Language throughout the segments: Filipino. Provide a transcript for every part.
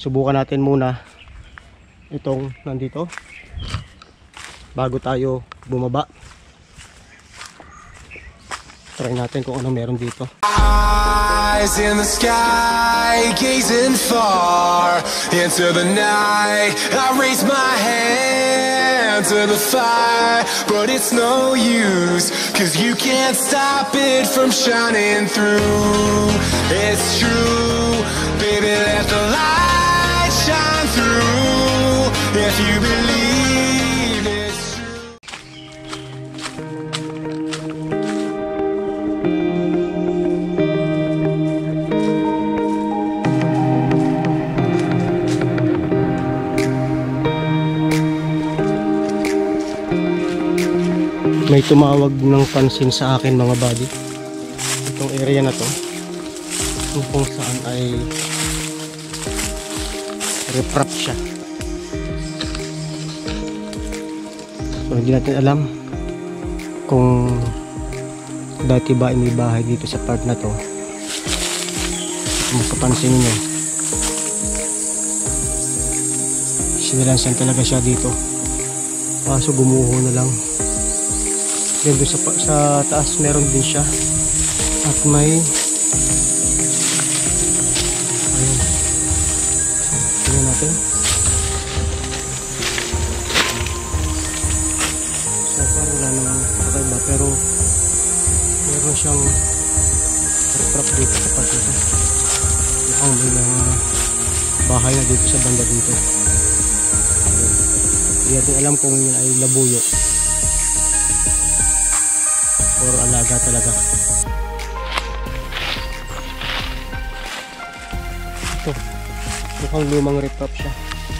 subukan natin muna itong nandito bago tayo bumaba. Try natin kung ano meron dito. Eyes in the sky, gazing far into the night. I raise my hand to the fire, but it's no use, 'cause you can't stop it from shining through. It's true, baby, let the light shine through. If you believe it's true. May tumawag ng pansin sa akin mga buddy. Itong area na to, kung saan ay riprap siya. So, hindi natin alam kung dati ba may bahay dito sa part na to. Kung mapapansin nyo, sinilansan talaga siya dito, kaso gumuho na lang. Then doon sa taas meron din siya, at may ayun, tingnan natin. So far wala naman kakaiba, pero meron siyang trap dito sa part nito. Mukhang may mga bahay na dito sa banda dito. Hindi natin alam kung yun ay labuyo or alaga talaga. Ito, mukhang lumang riprap siya.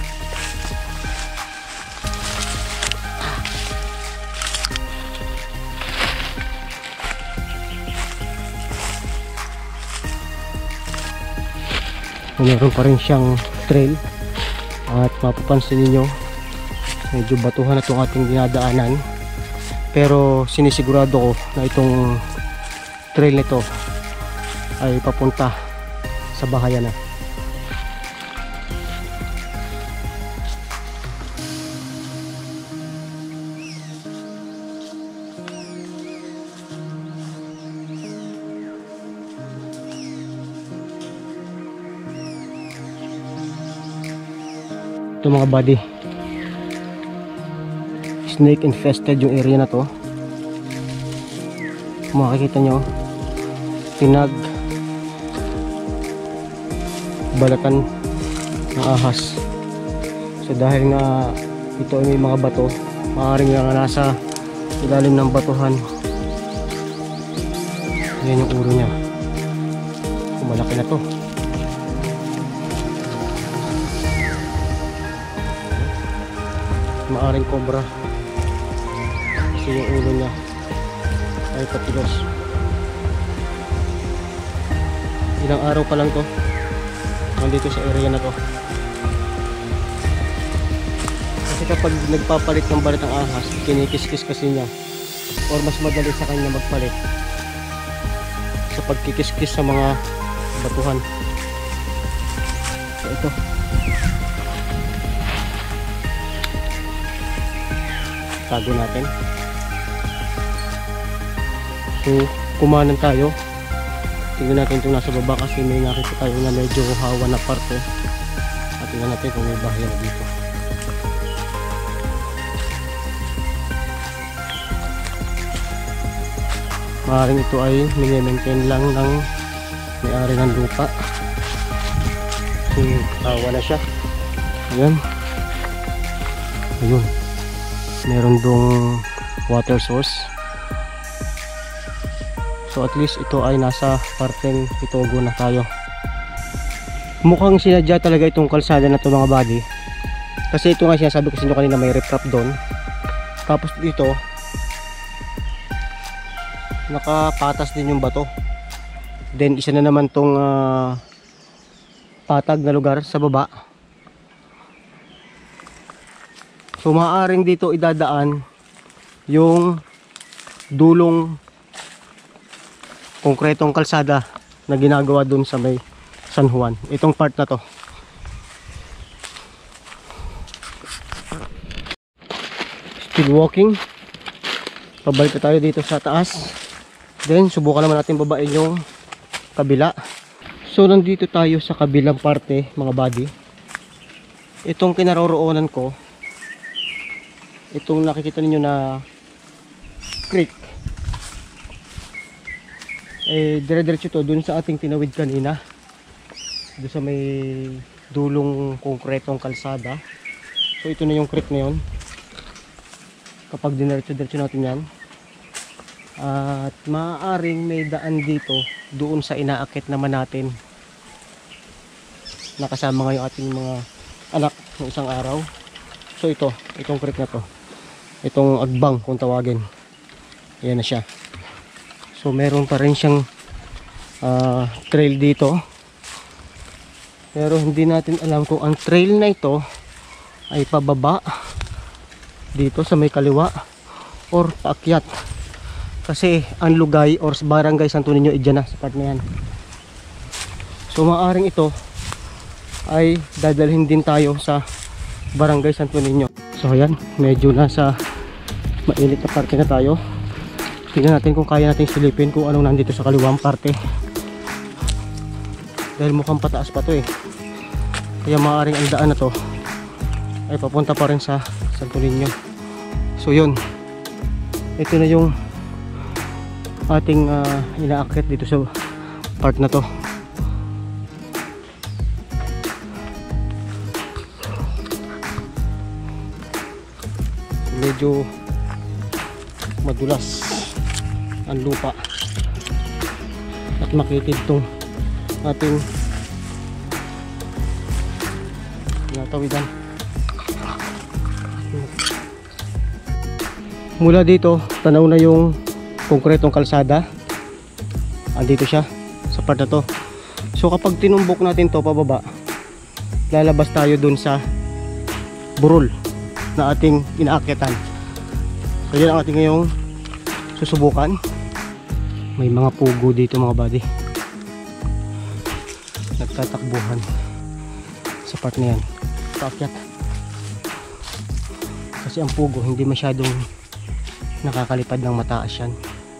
Meron pa rin siyang trail, at mapapansin niyo medyo batuhan na itong ating dinadaanan. Pero sinisigurado ko na itong trail nito ay papunta sa bahayan na. Ito mga buddy, snake infested yung area na to. Kung makikita nyo, pinag balatan ng ahas. So dahil nga ito ay may mga bato, maaaring nga nasa ilalim ng batuhan. Yan yung ulo niya. Malaki na to. Maaaring cobra, kasi yung ulo niya ay patigas. Ilang araw pa lang to nandito sa area na to, kasi kapag nagpapalit ng balat ng ahas, kinikis-kis kasi niya, or mas madali sa kanya magpalit sa pagkikis-kis sa mga batuhan. So ito, tago natin. So kumanan tayo, tingnan natin itong nasa baba, kasi may nakita tayo na medyo hawa na parte, at tingnan natin kung may bahay na dito. Maaaring ito ay mini-maintain lang ng may-ari ng lupa. So hawa na siya. Ayan, ayun, meron dong water source. So at least ito ay nasa parteng Itogo na tayo. Mukhang sinadya talaga itong kalsada na to mga buddy, kasi ito nga sinasabi ko sa inyo kanina, may riprap doon. Tapos dito nakapatas din yung bato. Then isa na naman tong patag na lugar sa baba. So maaaring dito idadaan yung dulong konkretong kalsada na ginagawa dun sa may San Juan. Itong part na to. still walking. Pabalik na tayo dito sa taas. Then subukan naman natin babain yung kabila. So nandito tayo sa kabilang parte mga buddy. Itong kinaroroonan ko, itong nakikita ninyo na creek, eh dire-diretso to dun sa ating tinawid kanina, doon sa may dulong konkretong kalsada. So ito na yung creek na yun. Kapag dineretso-diretso natin yan, at maaaring may daan dito doon sa inaakit naman natin, nakasama nga yung ating mga anak ng isang araw. So itong creek na to, itong Agbang kung tawagin, ayan na siya. So meron pa rin siyang trail dito, pero hindi natin alam kung ang trail na ito ay pababa dito sa may kaliwa or paakyat, kasi ang lugay or barangay Santo Niño idyan na sa part na yan. So maaaring ito ay dadalhin din tayo sa barangay Santo Niño. So ayan, medyo nasa mainit na parte na tayo. Tingnan natin kung kaya natin silipin kung anong nandito sa kaliwang parte, dahil mukhang pataas pa to eh. Kaya maaaring ang daan na to ay papunta pa rin sa Santo Niño. So yun, ito na yung ating inaakit dito sa part na to. Medyo madulas ang lupa at makitid tong ating natawidan. Mula dito tanaw na yung konkretong kalsada, andito siya sa part na to. So kapag tinumbok natin to pababa, lalabas tayo dun sa burol na ating inaakyatan. So yan ang ating ngayong susubukan. May mga pugo dito mga buddy, nagtatakbuhan sa part na yan, paakyat. Kasi ang pugo hindi masyadong nakakalipad ng mataas yan.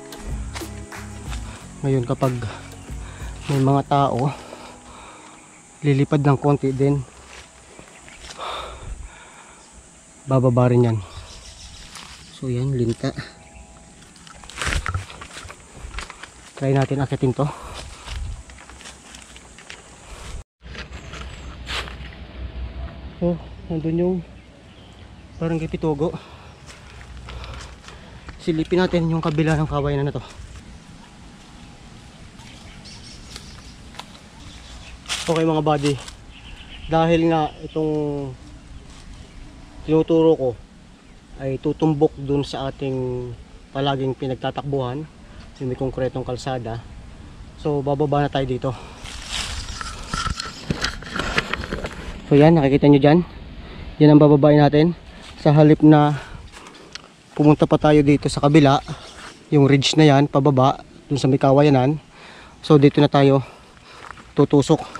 Ngayon kapag may mga tao, lilipad ng konti din, bababa rin yan. So yan, linta. Try natin akitin to. Oh, nandun yung barangay Pitogo. Silipin natin yung kabila ng kawayan na to. Okay mga buddy, dahil nga itong tinuturo ko ay tutumbok dun sa ating palaging pinagtatakbuhan, yung may konkretong kalsada. So bababa na tayo dito. So yan, nakikita nyo dyan, yan ang bababain natin. Sa halip na pumunta pa tayo dito sa kabila, yung ridge na yan pababa dun sa may kawayanan, so dito na tayo tutusok.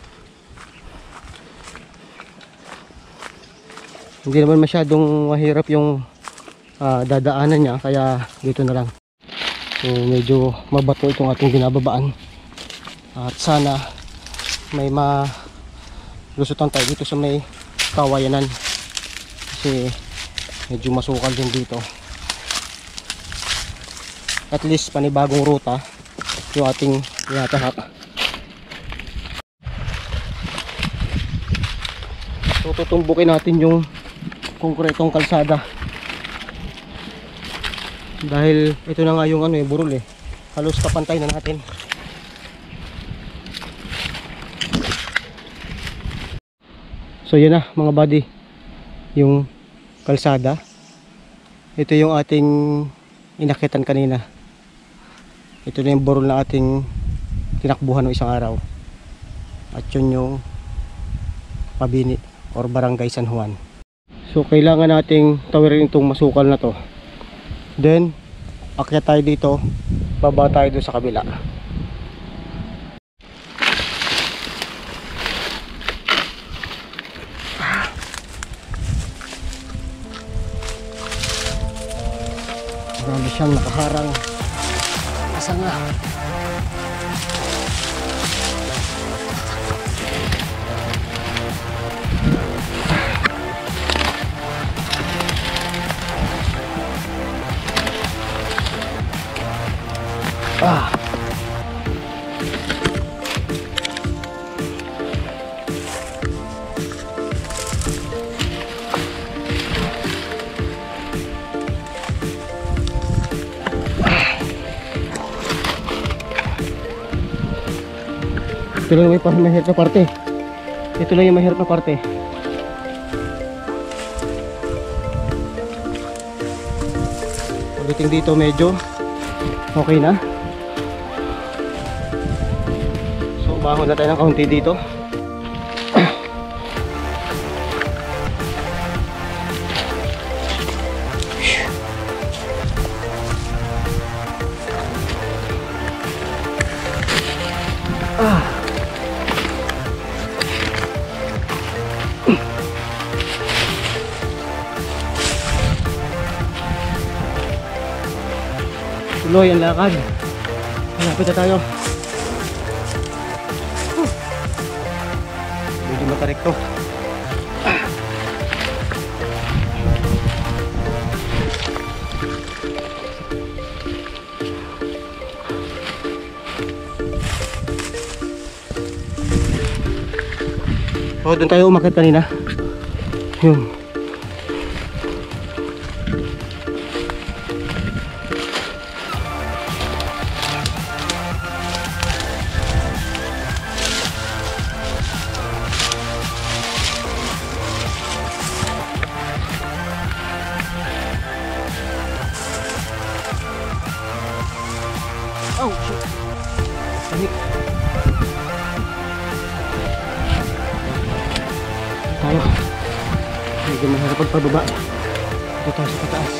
Hindi naman masyadong mahirap yung dadaanan niya, kaya dito na lang. So medyo mabato itong ating binababaan, at sana may malusutan tayo dito sa may kawayanan, kasi medyo masukal din dito. At least panibagong ruta yung ating tinatahak. So tutumbukin natin yung konkretong kalsada, dahil ito na nga yung burol eh, halos kapantay na natin. So yun na mga buddy, yung kalsada. Ito yung ating inakitan kanina. Ito na yung burol na ating tinakbuhan ng isang araw, at yun yung Mabini or Barangay San Juan. So kailangan nating tawirin itong masukal na to, then akyat tayo dito, baba tayo doon sa kabila. siyang nakaharang. Asa nga? Ah. Ito lang yung mahirap na parte. Ito lang yung mahirap na parte. Pagdating dito medyo okay na. So umahon na tayo ng kaunti dito. Tuloy ang lakad. Malapit na tayo. Medyo matarekto. Oh, doon tayo umakyat kanina. Yun. Oh, shit. Panik. Tayo. Medyo mahirap pagpababa. Dito tayo sa pataas.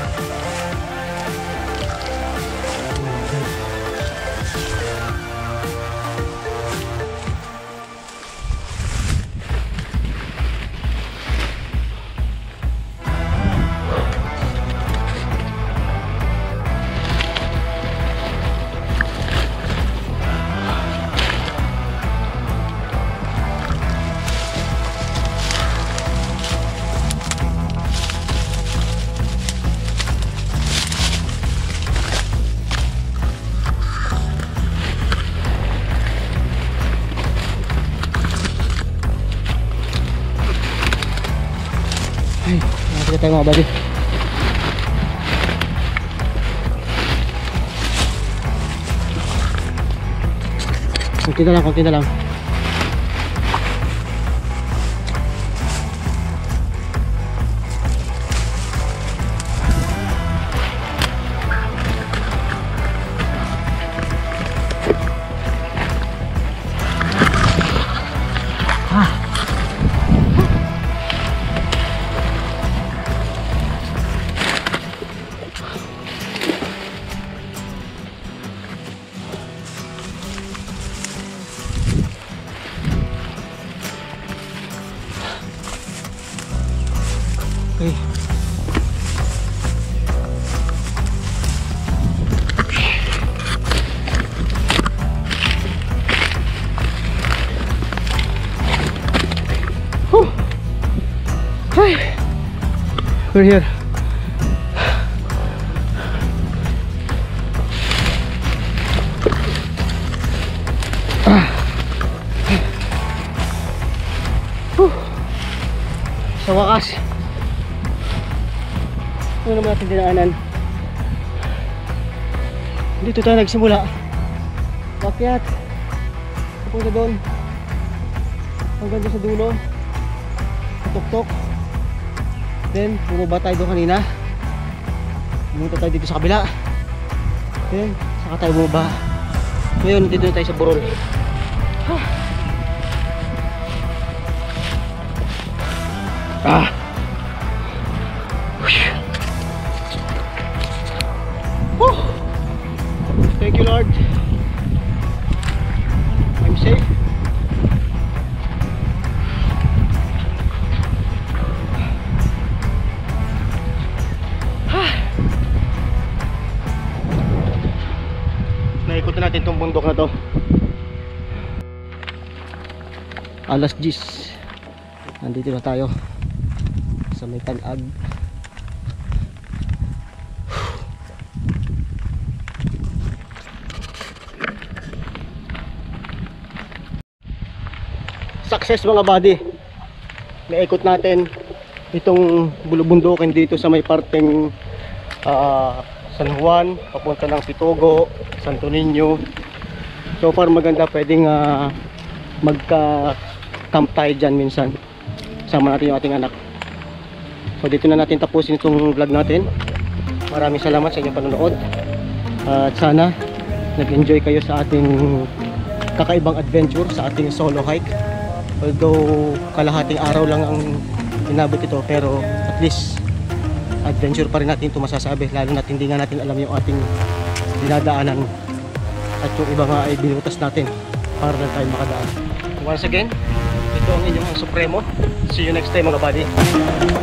Ay, nakita tayo mga buddy. Kunti na lang, kunti na lang. Okay. Whew. Hi. We're here. Sa wakas, ano naman natin dinaanan. Dito tayo nagsimula. Pakyat. Papunta doon. Hanggang doon sa dulo. Tuktok. Then, bumaba tayo doon kanina. Pumunta tayo dito sa kabila. Then, saka tayo bumaba. Ngayon, dito na tayo sa burol. Ah! Thank you, Lord. I'm safe. natin itong bundok na to. Alas 10. Nandito na tayo sa may Talag. Success mga buddy. Naikot natin itong bulubundukin dito sa may parteng San Juan, papunta ng Pitogo, Santo Niño. So far maganda, pwedeng magka-camp tayo dyan minsan. Sama natin yung ating anak. So dito na natin tapusin itong vlog natin. Maraming salamat sa inyong panonood. At sana nag-enjoy kayo sa ating kakaibang adventure, sa ating solo hike. Although kalahating araw lang ang inabot ito, pero at least adventure pa rin natin ito masasabi, lalo na hindi nga natin alam yung ating dinadaanan at yung iba nga ay binutas natin para lang tayo makadaan. Once again, ito ang inyong Supremo. See you next time mga buddy.